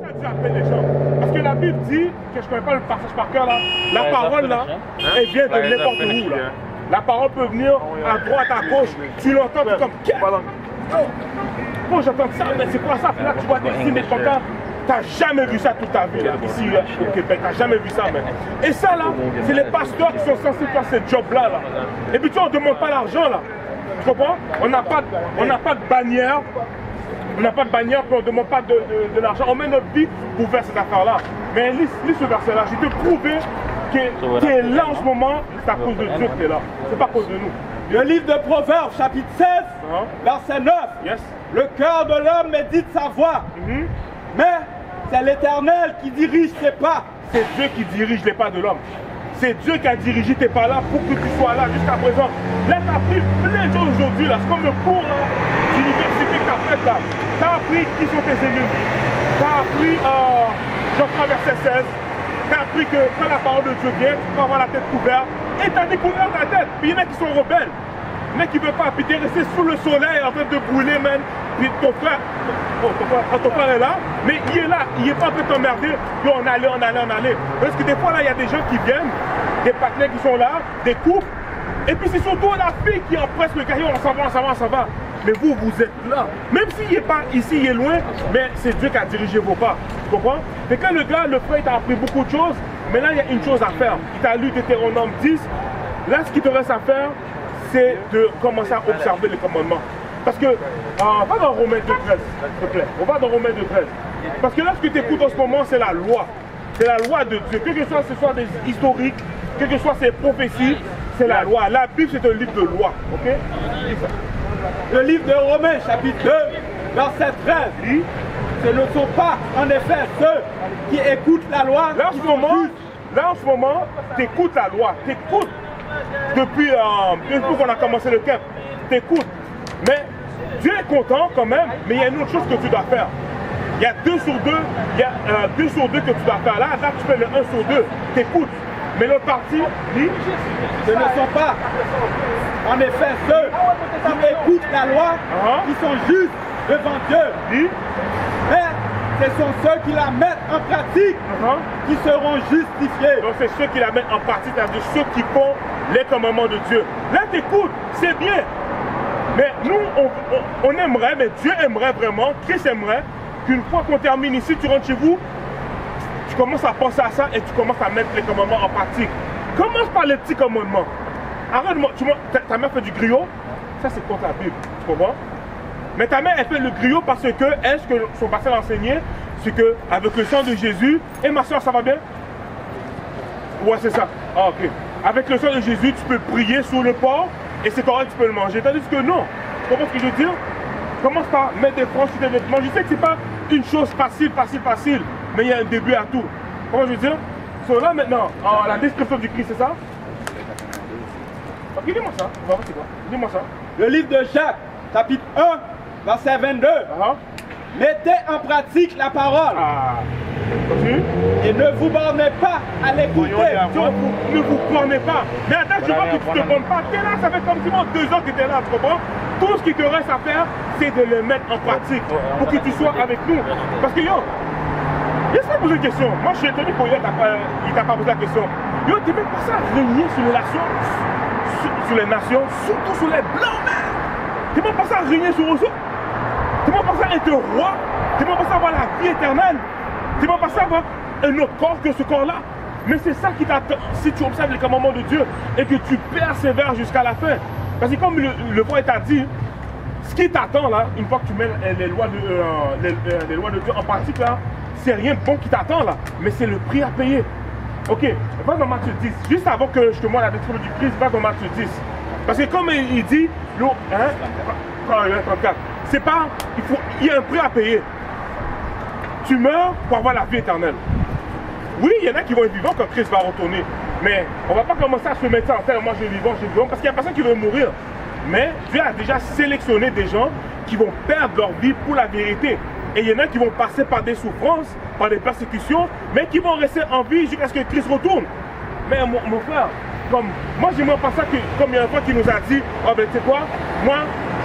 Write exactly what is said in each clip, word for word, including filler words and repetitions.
ça Dieu appelle les gens? Parce que la Bible dit, que je ne connais pas le passage par cœur là, la Ouais, parole là, elle vient de n'importe où là. La parole peut venir à droite, à gauche, tu l'entends, tu es comme... Oh, j'entends ça, mais c'est quoi ça? Puis là, tu vois des signes, des contents. T'as jamais vu ça toute ta vie, là, ici là, au Québec, t'as jamais vu ça, mais. Et ça, là, c'est les pasteurs qui sont censés faire ce job-là, là. Et puis, tu vois, on ne demande pas l'argent, là. Tu comprends? On n'a pas, on n'a pas de bannière, on n'a pas de bannière, puis on ne demande pas de, de, de l'argent. On met notre vie pour faire cette affaire-là. Mais lis, lis ce verset-là, je vais te prouver que tu es là en ce moment, c'est à cause de Dieu que tu es là. C'est pas à cause de nous. Le livre de Proverbes, chapitre seize, Uh-huh. verset neuf. Yes. Le cœur de l'homme médite sa voix, Mhm. mais c'est l'Éternel qui dirige ses pas. C'est Dieu qui dirige les pas de l'homme. C'est Dieu qui a dirigé tes pas là pour que tu sois là jusqu'à présent. Là, tu as appris plein de choses aujourd'hui. C'est comme le cours d'université que tu as fait là. Tu as appris qui sont tes ennemis. Tu as appris, euh, Jean trois verset seize. Tu as appris que quand la parole de Dieu vient, tu peux avoir la tête couverte. Et tu as découvert ta tête. Puis il y en a qui sont rebelles. Il y en a qui ne veulent pas. Puis tu es resté sous le soleil en train de brûler, man. Puis ton frère, oh, ton, frère, ton frère est là, mais il est là, il n'est pas en train de t'emmerder. Puis on allait, on allait, on allait. Parce que des fois, là, il y a des gens qui viennent, des partenaires qui sont là, des couples. Et puis c'est surtout la fille qui empresse le gars, on s'en va, on s'en va, on s'en va. Mais vous, vous êtes là. Même s'il n'est pas ici, il est loin, mais c'est Dieu qui a dirigé vos pas. Tu comprends? Et quand le gars, le frère, il t'a appris beaucoup de choses, mais là, il y a une chose à faire. Il t'a lu Deutéronome dix. Là, ce qui te reste à faire, c'est de commencer à observer les commandements. Parce que, euh, on va dans Romains deux treize, s'il te plaît. On va dans Romains deux treize. Parce que là, ce que tu écoutes en ce moment, c'est la loi. C'est la loi de Dieu. Quel que soit ce soit des historiques, quel que soit ces prophéties, c'est la loi. La Bible, c'est un livre de loi. Ok? Le livre de Romains, chapitre deux, verset treize. Oui. Ce ne sont pas, en effet, ceux qui écoutent la loi. Là, en ce moment, là, en ce moment, tu écoutes la loi. Tu écoutes depuis, euh, depuis qu'on a commencé le camp. Tu écoutes. Mais Dieu est content quand même, mais il y a une autre chose que tu dois faire. Il y a deux sur deux, il y a euh, deux sur deux que tu dois faire. Là, là tu fais le un sur deux, tu écoutes. Mais l'autre partie, dit, Ce ne sont pas, en effet, ceux qui écoutent la loi, Uh-huh. qui sont justes devant Dieu. dit, Mais ce sont ceux qui la mettent en pratique uh-huh. qui seront justifiés. Donc c'est ceux qui la mettent en pratique, c'est-à-dire ceux qui font les commandements de Dieu. Là, tu écoutes, c'est bien. Mais nous, on, on, on aimerait, mais Dieu aimerait vraiment, Christ aimerait, qu'une fois qu'on termine ici, tu rentres chez vous, tu commences à penser à ça et tu commences à mettre les commandements en pratique. Commence par les petits commandements. Arrête-moi, tu vois, ta, ta mère fait du griot, ça c'est contre la Bible, tu comprends? Mais ta mère, elle fait le griot parce que, elle, ce que son pasteur a enseigné, c'est que avec le sang de Jésus, et ma soeur, ça va bien? Ouais, c'est ça. Ah, ok. Avec le sang de Jésus, tu peux prier sur le porc et c'est correct, tu peux le manger. Tandis que non. Tu comprends ce que je veux dire? Commence par mettre des franges sur tes vêtements. Je sais que c'est pas une chose facile, facile, facile, mais il y a un début à tout. Comment je veux dire? So, là maintenant, en la description du Christ, c'est ça? Ok, dis-moi ça. On va voir c'est quoi. Dis-moi ça. Le livre de Jacques, chapitre un, verset vingt-deux. Ah, Mettez en pratique la parole ah. Continue. et ne vous bornez pas à l'écouter. Donc, vous, ne vous bornez pas. Mais attends, je vois que tu ne te bornes pas. Tu es là, ça fait comme si moi deux ans que tu es là, tu comprends? Tout ce qui te reste à faire, c'est de le mettre en pratique pour que tu sois avec nous. Parce que yo, laisse-moi poser une question. Moi, je suis étonné pour lui, il t'a pas posé la question. Yo, tu n'es même pas ça à régner sur les nations, sur, sur les nations, surtout sur les blancs, man. Tu n'es même pas ça à régner sur eux autres. Tu n'es même pas ça à être roi. Tu n'es même pas ça à avoir la vie éternelle. Tu n'es même pas ça à avoir un autre corps que ce corps-là. Mais c'est ça qui t'attend si tu observes les commandements de Dieu et que tu persévères jusqu'à la fin. Parce que comme le, le prophète t'a dit, ce qui t'attend là, une fois que tu mets les lois de, euh, les, euh, les lois de Dieu en pratique là, c'est rien de bon qui t'attend là, mais c'est le prix à payer. Ok, va dans Matthieu dix, juste avant que je te montre la description du Christ, va dans Matthieu dix. Parce que comme il, il dit, hein, trente-quatre, c'est pas, il, faut, il y a un prix à payer. Tu meurs pour avoir la vie éternelle. Oui, il y en a qui vont être vivants quand Christ va retourner. Mais on ne va pas commencer à se mettre en terre, moi je vais vivant, je vais vivant, parce qu'il n'y a personne qui veut mourir. Mais Dieu a déjà sélectionné des gens qui vont perdre leur vie pour la vérité. Et il y en a qui vont passer par des souffrances, par des persécutions, mais qui vont rester en vie jusqu'à ce que Christ retourne. Mais mon, mon frère, comme moi j'aimerais pas ça que, comme il y a un fois qui nous a dit, oh ben tu sais quoi, moi je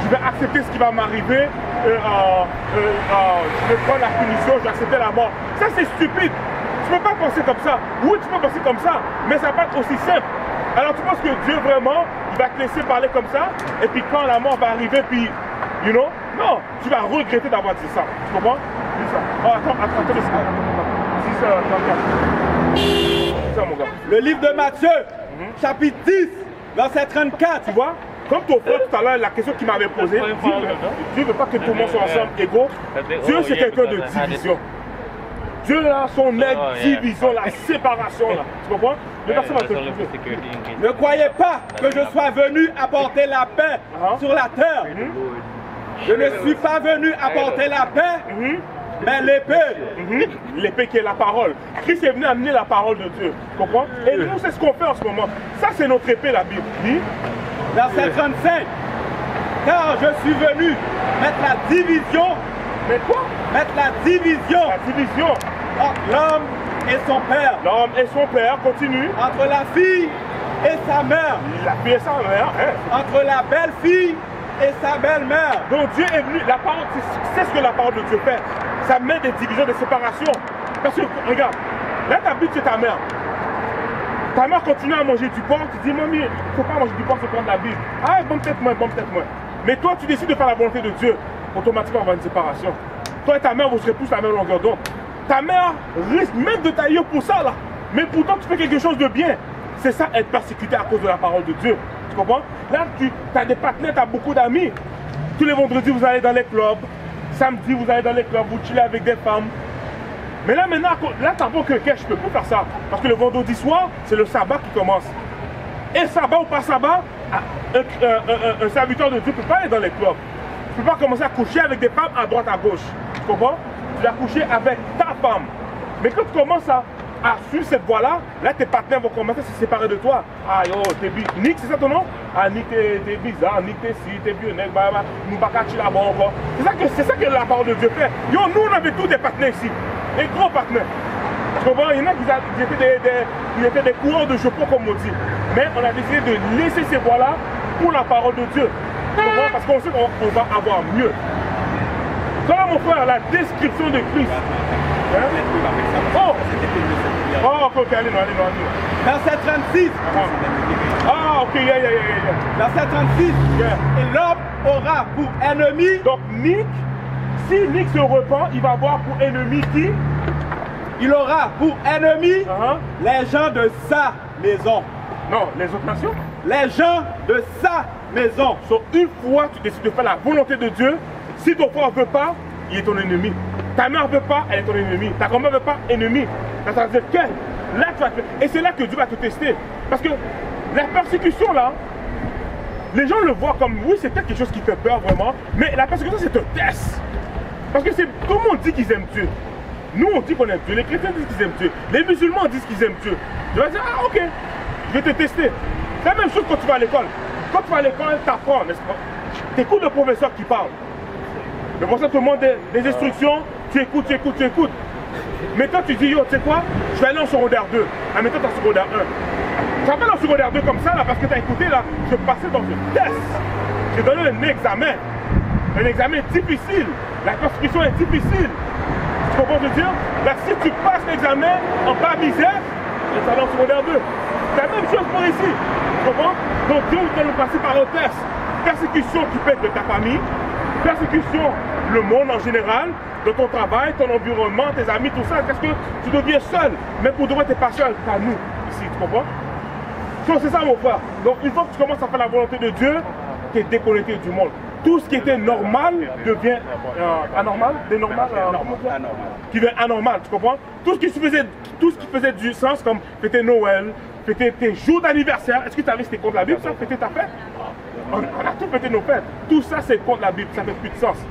je vais accepter ce qui va m'arriver, euh, euh, euh, je vais prendre la punition, je vais accepter la mort. Ça c'est stupide. Tu ne peux pas penser comme ça. Oui, tu peux penser comme ça, mais ça va pas être aussi simple. Alors tu penses que Dieu vraiment, il va te laisser parler comme ça, et puis quand la mort va arriver, puis, you know, non, tu vas regretter d'avoir dit ça. Tu comprends? Dis ça. Oh, attends, attends, attends, dis ça, attends, dis ça, mon gars. Le livre de Matthieu, mm-hmm. chapitre dix, verset trente-quatre. Tu vois? Comme ton frère tout à l'heure, la question qu'il m'avait posée, Dieu ne veut pas que tout le monde soit ensemble égaux. Dieu, c'est quelqu'un de division. Dieu, là, son aide, division, la séparation, là. Tu comprends? Le verset va te le dire. Ne croyez pas que je sois venu apporter la paix uh-huh. sur la terre. Mm-hmm. Je ne suis pas venu apporter la paix, mm-hmm. mais l'épée. Mm-hmm. L'épée qui est la parole. Christ est venu amener la parole de Dieu. Tu comprends? Et nous, c'est ce qu'on fait en ce moment. Ça, c'est notre épée, la Bible. Dit? Verset trente-cinq. Car je suis venu mettre la division. Mais quoi? Mettre la division. La division. Entre l'homme et son père. L'homme et son père, continue. Entre la fille et sa mère. La fille et sa mère, hein. Entre la belle-fille et sa belle-mère. Donc Dieu est venu, la parole, c'est ce que la parole de Dieu fait. Ça met des divisions, des séparations. Parce que, regarde, là tu habites chez ta mère. Ta mère continue à manger du porc, tu dis, mamie, il ne faut pas manger du porc, c'est prendre la Bible. Ah, bon peut-être moins, bon peut-être moins. Mais toi, tu décides de faire la volonté de Dieu, automatiquement, on va avoir une séparation. Toi et ta mère, vous serez tous la même longueur d'onde. Ta mère risque même de tailler pour ça, là. Mais pourtant, tu fais quelque chose de bien. C'est ça, être persécuté à cause de la parole de Dieu. Tu comprends? Là, tu as des partenaires, tu as beaucoup d'amis. Tous les vendredis, vous allez dans les clubs. Samedi, vous allez dans les clubs, vous chillez avec des femmes. Mais là, maintenant, là, t'as pas que je peux plus faire ça. Parce que le vendredi soir, c'est le sabbat qui commence. Et sabbat ou pas sabbat, un, un, un, un serviteur de Dieu ne peut pas aller dans les clubs. Tu ne peux pas commencer à coucher avec des femmes à droite, à gauche. Tu comprends? Tu dois coucher avec ta femme. Mais quand tu commences à, à suivre cette voie-là, là, tes partenaires vont commencer à se séparer de toi. Ah yo, t'es bi. Nick, c'est ça ton nom? Ah, Nick, t'es bizarre. Nick, t'es si, t'es vieux, Nick, bah, bah, nous, pas qu'à chiller là-bas encore. C'est ça, que, ça que la parole de Dieu fait. Yo, nous, on avait tous des partenaires ici. Des gros partenaires. Tu comprends? Il y en a qui ils étaient des, des, ils étaient des coureurs de jupons, comme on dit. Mais on a décidé de laisser ces voies-là pour la parole de Dieu. Tu comprends? Parce qu'on sait qu'on va avoir mieux. Voilà, mon frère, la description de Christ. Hein? Oh! Oh, ok, ok, allez, non, allez, non, allez. Verset trente-six. Ah, ok, yeah, yeah, yeah, yeah. Verset trente-six. Yeah. Et l'homme aura pour ennemi. Donc, Nick, si Nick se repent, il va avoir pour ennemi qui? Il aura pour ennemi uh-huh. les gens de sa maison. Non, les autres nations? Les gens de sa maison. So, une fois tu décides de faire la volonté de Dieu, si ton frère ne veut pas, il est ton ennemi. Ta mère ne veut pas, elle est ton ennemi. Ta grand-mère ne veut pas, ennemi. Ça veut dire que là, tu vas te... Et c'est là que Dieu va te tester. Parce que la persécution, là, les gens le voient comme, oui, c'est peut-être quelque chose qui fait peur vraiment, mais la persécution, c'est un test. Parce que tout le monde dit qu'ils aiment Dieu. Nous, on dit qu'on aime Dieu. Les chrétiens disent qu'ils aiment Dieu. Les musulmans disent qu'ils aiment Dieu. Tu vas dire, ah, ok, je vais te tester. C'est la même chose quand tu vas à l'école. Quand tu vas à l'école, tu apprends, n'est-ce pas? Tu écoutes le professeur qui parle. Le professeur te demande des, des instructions, tu écoutes, tu écoutes, tu écoutes. Maintenant, tu dis, yo, tu sais quoi? Je vais aller en secondaire deux. Ah, maintenant, tu es en secondaire un. Tu rappelles en secondaire deux comme ça, là, parce que tu as écouté, là, je passais dans un test. J'ai donné un examen. Un examen difficile. La persécution est difficile. Tu comprends ce que je veux dire? Là, si tu passes l'examen en bas misère, tu vas aller en secondaire deux. C'est la même chose pour ici. Tu comprends? Donc Dieu doit nous passer par un test. Persécution qui peut être de ta famille, persécution, le monde en général, de ton travail, ton environnement, tes amis, tout ça. Parce que tu deviens seul. Mais pour de vrai, tu n'es pas seul. Tu as nous ici. Tu comprends? Donc c'est ça, mon frère. Donc une fois que tu commences à faire la volonté de Dieu, tu es déconnecté du monde. Tout ce qui était normal devient euh, anormal, dénormal, euh, anormal, qui devient anormal, tu comprends? Tout ce qui faisait, tout ce qui faisait du sens, comme fêter Noël, fêter tes jours d'anniversaire, est-ce que tu avais c'était contre la Bible, ça, fêter ta fête? On, on a tout fêté nos fêtes. Tout ça, c'est contre la Bible, ça fait plus de sens.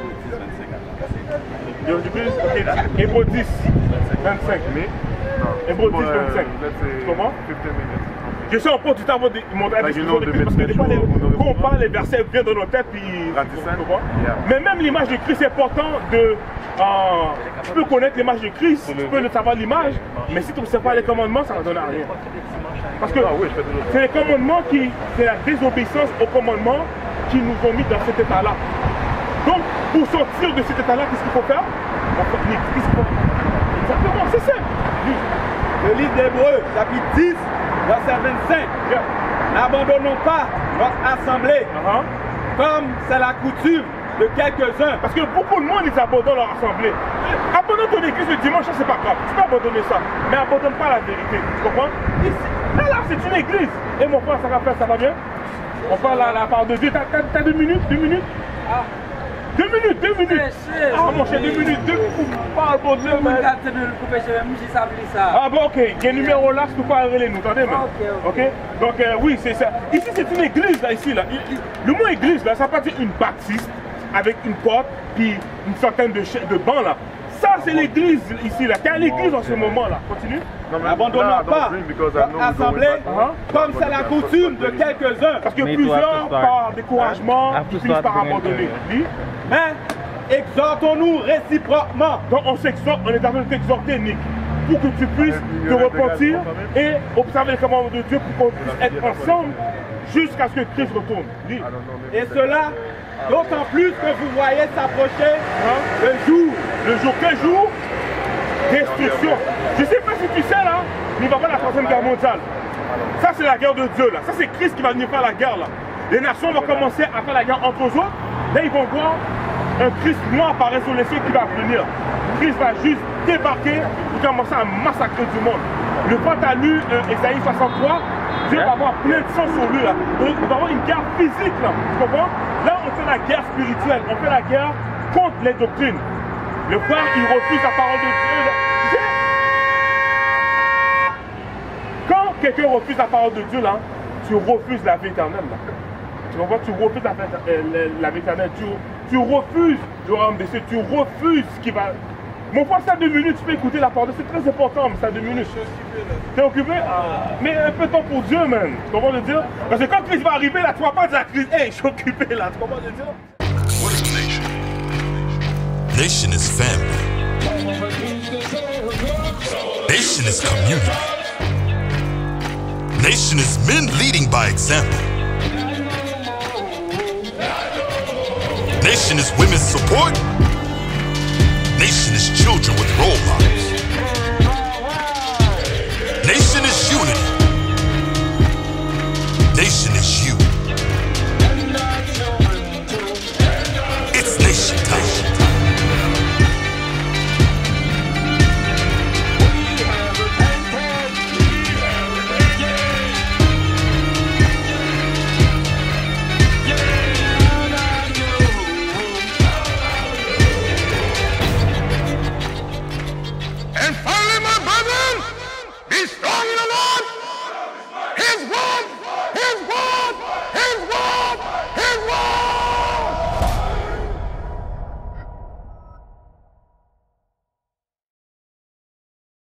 Hébreux dix, vingt-cinq. Hébreux dix, vingt-cinq. Tu comprends? Je suis en pont du temps avant de monter la discussion de Christ, parce que des fois, les, quand on parle, les versets viennent dans nos têtes, puis, mais même l'image de Christ, c'est important de... Euh, tu peux connaître l'image de Christ, tu peux savoir l'image, mais si tu ne sais pas les commandements, ça ne donne à rien. Parce que c'est les commandements qui... C'est la désobéissance aux commandements qui nous ont mis dans cet état-là. Donc, pour sortir de cet état-là, qu'est-ce qu'il faut faire? Qu'est-ce qu'il faut faire? Exactement, c'est simple. Le livre d'Hébreux, chapitre dix, verset vingt-cinq. Yeah. N'abandonnons pas notre assemblée, Uh-huh. comme c'est la coutume de quelques-uns. Parce que beaucoup de monde, ils abandonnent leur assemblée. Abandonne ton église le dimanche, ça c'est pas grave. Tu peux abandonner ça. Mais abandonne pas la vérité. Tu comprends? Ici, là, là, c'est une église. Et mon frère, ça va faire, ça va bien? On parle à la part de Dieu. T'as, t'as, t'as deux minutes? Deux minutes? Ah. Deux minutes, deux minutes. Ah, mon cher, deux minutes, deux minutes. Parle, bon Dieu, man. Ah, bon, ok. Il y a un numéro là, c'est pourquoi arrêter nous, entendez, man? Ok, ok. Donc, euh, oui, c'est ça. Ici, c'est une église, là, ici, là. Le mot église, là, ça peut être une baptiste avec une porte, puis une centaine de, de bancs, là. Ça, c'est l'église, ici, là. T'es à l'église en ce moment, là. Continue. N'abandonnons pas notre assemblée, Uh-huh. comme c'est la coutume de quelques-uns. Parce que Mais plusieurs, toi, par découragement, After ils finissent start par doing abandonner. it. Dis. Mais exhortons-nous réciproquement. Donc on s'exhorte, on est en train de t'exhorter, Nick, pour que tu puisses te repentir et observer les commandements de Dieu pour qu'on puisse être ensemble jusqu'à ce que Christ retourne. Dis. Et cela, d'autant plus que vous voyez s'approcher Hein? le jour. Le jour, quel jour? Destruction. Je ne sais pas si tu sais là, mais il va y avoir la troisième guerre mondiale. Ça c'est la guerre de Dieu là. Ça c'est Christ qui va venir faire la guerre là. Les nations vont commencer à faire la guerre entre eux autres. Là ils vont voir un Christ noir apparaître sur les cieux qui va venir. Christ va juste débarquer et commencer à massacrer du monde. Le fois tu as lu euh, Ésaïe soixante-trois, Dieu va avoir plein de sang sur lui là. Donc, il va y avoir une guerre physique là. Tu comprends? Là on fait la guerre spirituelle, on fait la guerre contre les doctrines. Le frère il refuse la parole de Dieu. Là. Tu sais, quand quelqu'un refuse la parole de Dieu là, tu refuses la vie éternelle là. Tu comprends? Tu refuses la, la, la vie éternelle. Tu, tu refuses le royaume des cieux. Tu refuses ce qui va. Mon frère, c'est à deux minutes, tu peux écouter la parole. C'est très important, mais c'est à deux minutes. T'es occupé? Ah. Mais un peu de temps pour Dieu, man. Tu comprends le dire? Parce que quand Christ va arriver là, tu vas pas dire à Christ, hey, je suis occupé là. Tu comprends le dire? What is a nation? Nation is family. Nation is community. Nation is men leading by example. Nation is women's support. Nation is children with role models. Nation is unity. Nation is